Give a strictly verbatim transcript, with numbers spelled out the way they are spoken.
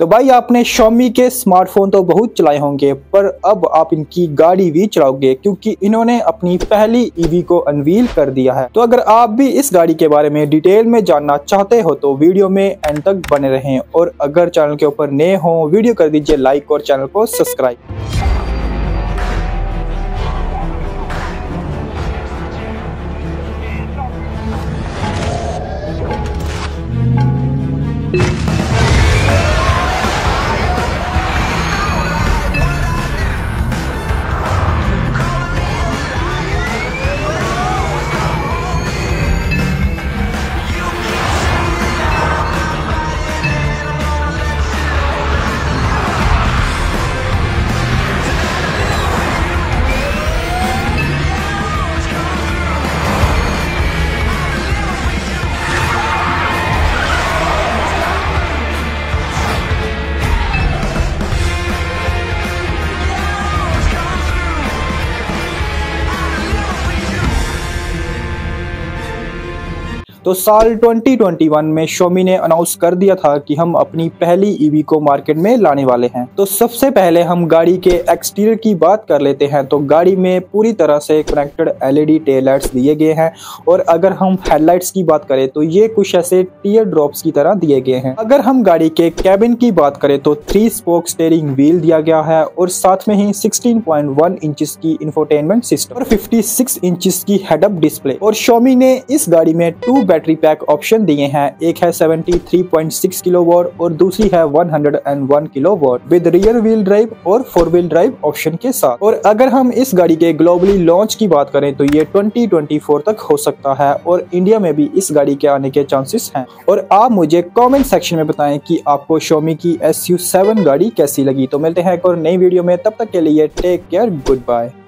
तो भाई आपने Xiaomi के स्मार्टफोन तो बहुत चलाए होंगे, पर अब आप इनकी गाड़ी भी चलाओगे क्योंकि इन्होंने अपनी पहली ईवी को अनवील कर दिया है। तो अगर आप भी इस गाड़ी के बारे में डिटेल में जानना चाहते हो तो वीडियो में एंड तक बने रहें, और अगर चैनल के ऊपर नए हो वीडियो कर दीजिए लाइक और चैनल को सब्सक्राइब। तो साल दो हज़ार इक्कीस में Xiaomi ने अनाउंस कर दिया था कि हम अपनी पहली ईवी को मार्केट में लाने वाले हैं। तो सबसे पहले हम गाड़ी के एक्सटीरियर की बात कर लेते हैं। तो गाड़ी में पूरी तरह से कनेक्टेड एलईडी टेल लाइट्स दिए गए हैं, और अगर हम हेडलाइट्स की बात करें तो ये कुछ ऐसे टीयर ड्रॉप्स की तरह दिए गए हैं। अगर हम गाड़ी के कैबिन की बात करें तो थ्री स्पोक स्टीयरिंग व्हील दिया गया है, और साथ में ही सोलह पॉइंट वन इंचेस की इंफोटेनमेंट सिस्टम और छप्पन इंचेस की हेड अप डिस्प्ले। और Xiaomi ने इस गाड़ी में टू बैटरी पैक ऑप्शन दिए हैं, एक है तिहत्तर पॉइंट छह किलोवाट और दूसरी है एक सौ एक kilowatt with rear wheel drive और फोर व्हील ड्राइव ऑप्शन के साथ। और अगर हम इस गाड़ी के ग्लोबली लॉन्च की बात करें तो ये दो हज़ार चौबीस तक हो सकता है, और इंडिया में भी इस गाड़ी के आने के चांसेस हैं। और आप मुझे कमेंट सेक्शन में बताएं कि आपको Xiaomi की एस यू सेवन गाड़ी कैसी लगी। तो मिलते हैं एक और नई वीडियो में, तब तक के लिए टेक केयर, गुड बाय।